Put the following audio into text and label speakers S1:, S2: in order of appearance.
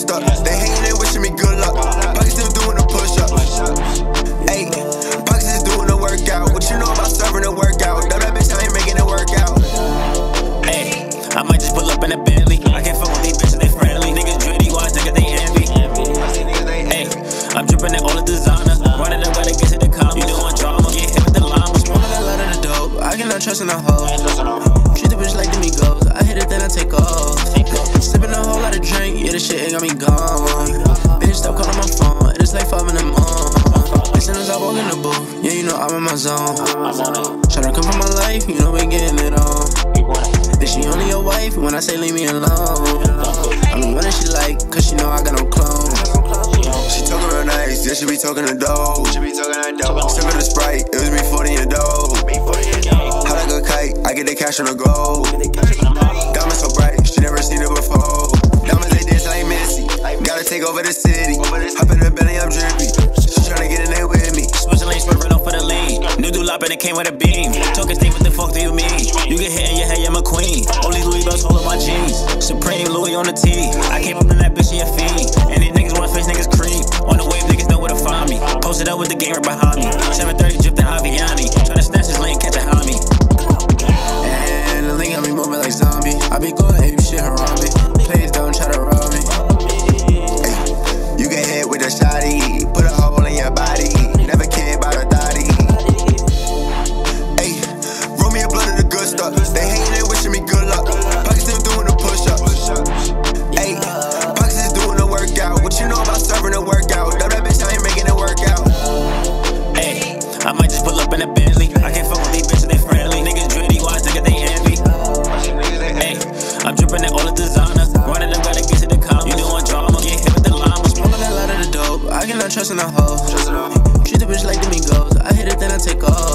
S1: stuck. They hating, they wishing me good luck. Pockets still doing the push-ups. Ayy, Pockets is doing the workout. What you know about serving the workout? Dumb that bitch, I ain't making it work out.
S2: Ayy, I might just pull up in a Bentley. I can't fuck with these bitches, they friendly. Niggas gritty, watch niggas, they envy. Ayy, I'm dripping in all the designer. Running the way to get to the commas. You doing drama, get hit with the llama.
S3: Smoking a lot of the dope, I cannot trust in a hoe. Treat the bitch like the Migos, I hit it then I take off. Sipping a whole lot of drink, yeah, this shit ain't got me gone. Bitch, stop calling my phone, it is like 5 in the morning. As soon as I walk in the booth, yeah, you know I'm in my zone. Tryna come from my life, you know we getting it on. Is she only your wife when I say leave me alone? I'm the one that she like, cause she know I got no clone.
S1: She talking real nice, yeah, she be talking the dough. Sipping the Sprite, it was me 40 and dough. How like a kite, I get the cash on the go. Diamonds so bright, she never seen it before. Diamonds they dance like Missy, gotta take over the city. Hop in the belly, I'm drippy. She tryna get in there with me.
S2: Switching lanes, swerving off for the lean. New dulop and it came with a beam. Talking thing, what the fuck do you mean? You get hit in your head, you're my queen. Only Louis belts holding my jeans. Supreme Louis on the T. I came up in that bitch in your fiend. And these niggas want face, niggas cream. On the wave, niggas know where to find me. Posted up with the gang right behind me. 730 dripped in Aviani. Tryna snatch his lane, catch a homie.
S3: And the link got me moving like zombie. I be going ape shit around me. Please don't try to rob me.
S1: Ay, you get hit with a shotty, put a hole in your body. Never cared about a thotty. Ayy, roll me a blunt of the good stuff. They hating, they wishing me good luck. Pockets still doing the push-ups. Ayy, Pockets is doing the workout. What you know about serving the workout? Dumb that bitch, I ain't making it work out.
S2: Ayy, I might just pull up in a Bentley. I can't fuck with these bitches, they friendly. Niggas gritty, watch niggas, they envy. Ayy, I'm dripping in all the designer. Running the way to get to the commas. You doing drama, get hit with the llama.
S3: Smoking a lot of the dope, I cannot trust in a hoe. Treat the bitch like the Migos, I hit it then I take off.